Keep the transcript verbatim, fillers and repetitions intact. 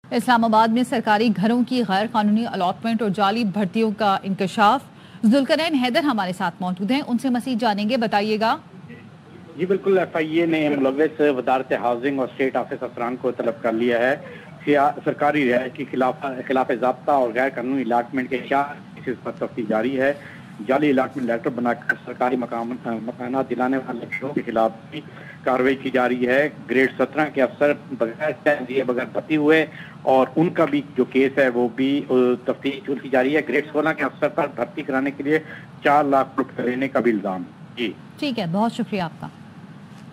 इस्लामाबाद में सरकारी घरों की गैर कानूनी अलॉटमेंट और जाली भर्तियों का इंकशाफ। जुल्करनैन हैदर हमारे साथ मौजूद हैं, उनसे मज़ीद जानेंगे, बताइएगा। जी बिल्कुल, एफ आई ए ने मुलव्वस वजारत हाउसिंग और स्टेट ऑफिस अफसरान को तलब कर लिया है। सरकारी रियायत के खिलाफ खिलाफ ज़ाब्ता और गैर कानूनी अलाटमेंट के चार केसेस पर तफ्तीश जारी है। जाली अलाटमेंट लेटर बनाकर सरकारी मकान मकाना दिलाने वाले लोगों के खिलाफ भी कार्रवाई की जा रही है। ग्रेड सत्रह के अफसर बगैर टैक्स दिए बगैर भर्ती हुए और उनका भी जो केस है वो भी तफ्तीश की जा रही है। ग्रेड सोलह के अफसर पर भर्ती कराने के लिए चार लाख रुपए लेने का भी इल्जाम। जी ठीक है, बहुत शुक्रिया आपका।